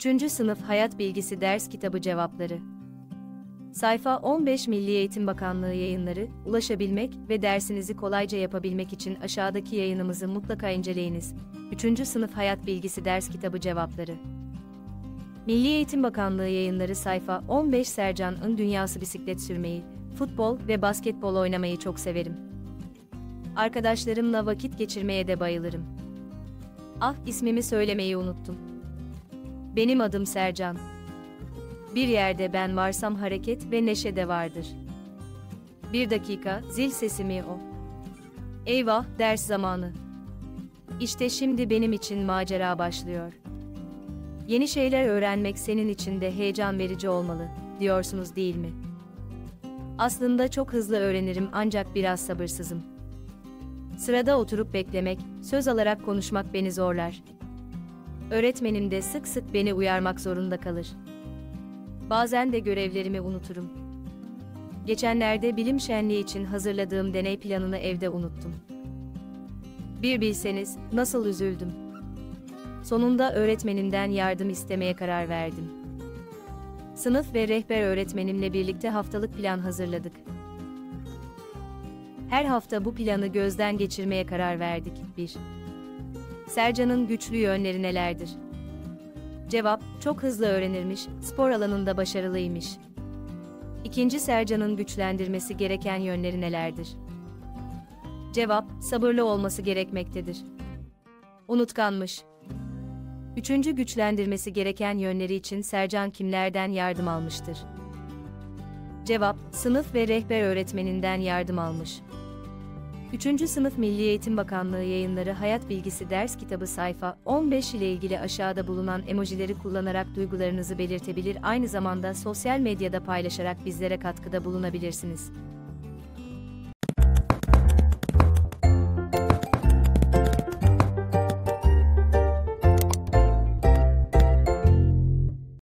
3. Sınıf Hayat Bilgisi Ders Kitabı Cevapları. Sayfa 15 Milli Eğitim Bakanlığı Yayınları, ulaşabilmek ve dersinizi kolayca yapabilmek için aşağıdaki yayınımızı mutlaka inceleyiniz. 3. Sınıf Hayat Bilgisi Ders Kitabı Cevapları. Milli Eğitim Bakanlığı Yayınları sayfa 15 Sercan'ın dünyası bisiklet sürmeyi, futbol ve basketbol oynamayı çok severim. Arkadaşlarımla vakit geçirmeye de bayılırım. Ah, ismimi söylemeyi unuttum. Benim adım Sercan. Bir yerde ben varsam hareket ve neşe de vardır. Bir dakika, zil sesi mi o? Eyvah, ders zamanı. İşte şimdi benim için macera başlıyor. Yeni şeyler öğrenmek senin için de heyecan verici olmalı, diyorsunuz değil mi? Aslında çok hızlı öğrenirim ancak biraz sabırsızım. Sırada oturup beklemek, söz alarak konuşmak beni zorlar. Öğretmenim de sık sık beni uyarmak zorunda kalır. Bazen de görevlerimi unuturum. Geçenlerde bilim şenliği için hazırladığım deney planını evde unuttum. Bir bilseniz, nasıl üzüldüm. Sonunda öğretmenimden yardım istemeye karar verdim. Sınıf ve rehber öğretmenimle birlikte haftalık plan hazırladık. Her hafta bu planı gözden geçirmeye karar verdik. 1. Sercan'ın güçlü yönleri nelerdir? Cevap, çok hızlı öğrenirmiş, spor alanında başarılıymış. 2. Sercan'ın güçlendirmesi gereken yönleri nelerdir? Cevap, sabırlı olması gerekmektedir. Unutkanmış. 3. Güçlendirmesi gereken yönleri için Sercan kimlerden yardım almıştır? Cevap, sınıf ve rehber öğretmeninden yardım almış. 3. Sınıf Milli Eğitim Bakanlığı Yayınları Hayat Bilgisi Ders Kitabı sayfa 15 ile ilgili aşağıda bulunan emojileri kullanarak duygularınızı belirtebilir, aynı zamanda sosyal medyada paylaşarak bizlere katkıda bulunabilirsiniz.